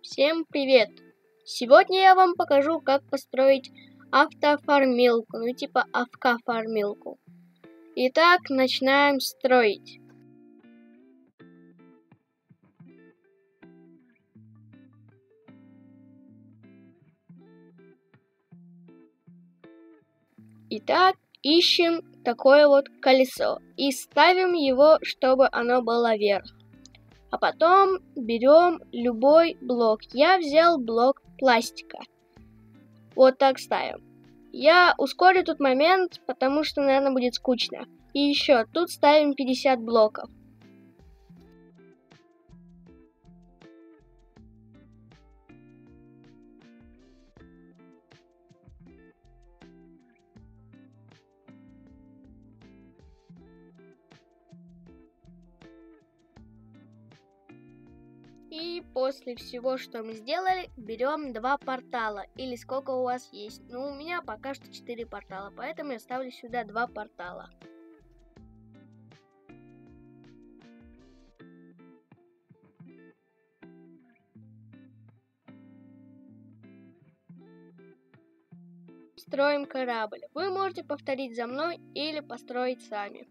Всем привет! Сегодня я вам покажу, как построить автофармилку, типа АФК-фармилку. Итак, начинаем строить. Итак, ищем такое вот колесо и ставим его, чтобы оно было вверх. А потом берем любой блок. Я взял блок пластика. Вот так ставим. Я ускорю тут момент, потому что, наверное, будет скучно. И еще, тут ставим 50 блоков. И после всего, что мы сделали, берем 2 портала. Или сколько у вас есть. У меня пока что 4 портала, поэтому я ставлю сюда 2 портала. Строим корабль. Вы можете повторить за мной или построить сами.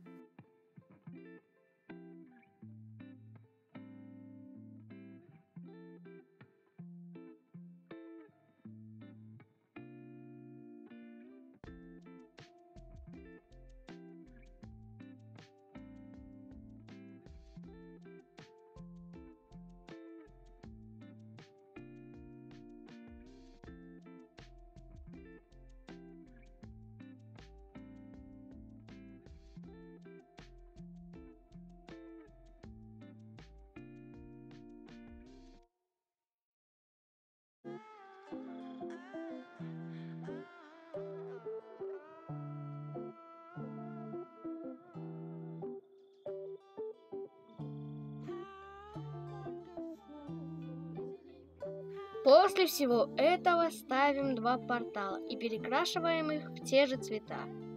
После всего этого ставим 2 портала и перекрашиваем их в те же цвета.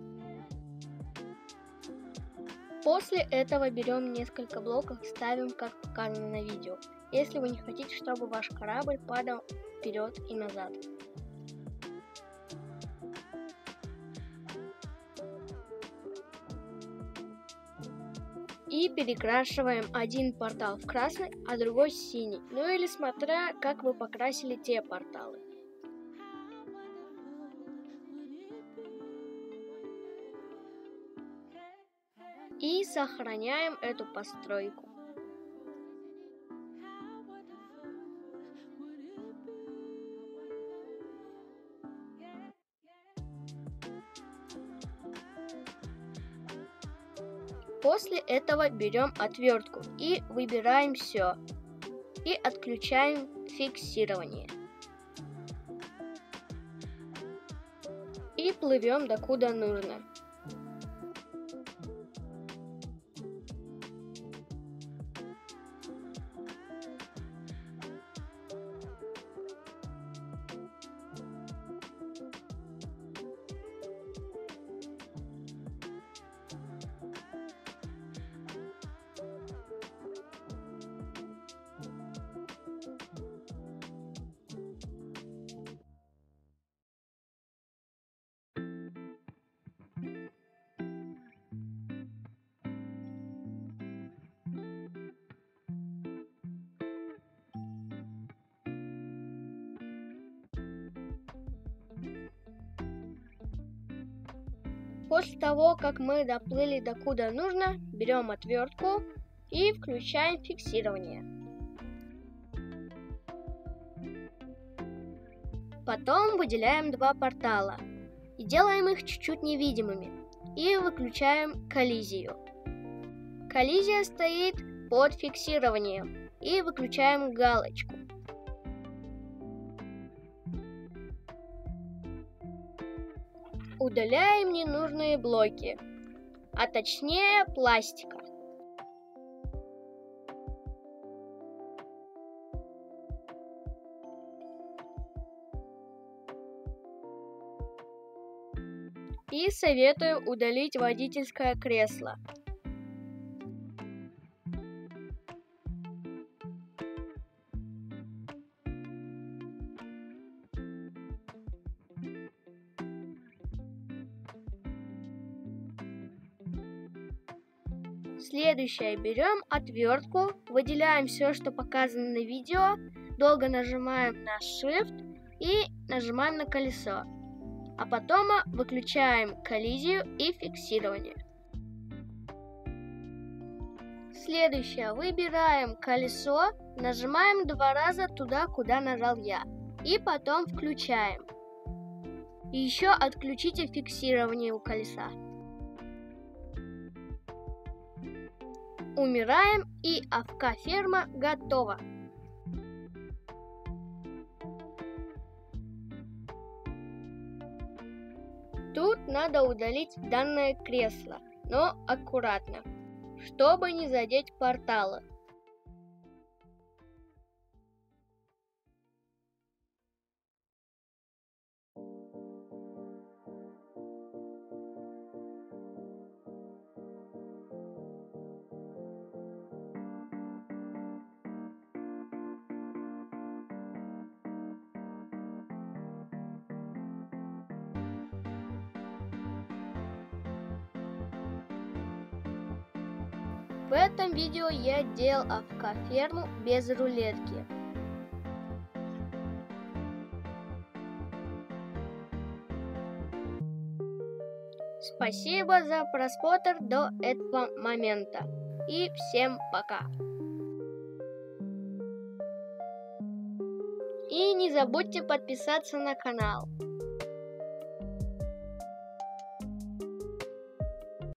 После этого берем несколько блоков и ставим, как показано на видео, если вы не хотите, чтобы ваш корабль падал вперед и назад. И перекрашиваем один портал в красный, а другой в синий. Или смотря, как вы покрасили те порталы. И сохраняем эту постройку. После этого берем отвертку и выбираем все. И отключаем фиксирование. И плывем докуда нужно. После того, как мы доплыли докуда нужно, берем отвертку и включаем фиксирование. Потом выделяем 2 портала и делаем их чуть-чуть невидимыми. И выключаем коллизию. Коллизия стоит под фиксированием. И выключаем галочку. Удаляем ненужные блоки, а точнее пластика. И советую удалить водительское кресло. Следующее. Берем отвертку, выделяем все, что показано на видео, долго нажимаем на Shift и нажимаем на колесо. А потом выключаем коллизию и фиксирование. Следующее. Выбираем колесо, нажимаем 2 раза туда, куда нажал я. И потом включаем. И еще отключите фиксирование у колеса. Умираем, и АФК-ферма готова. Тут надо удалить данное кресло, но аккуратно, чтобы не задеть порталы. В этом видео я делал АФК-ферму без рулетки. Спасибо за просмотр до этого момента. И всем пока. И не забудьте подписаться на канал.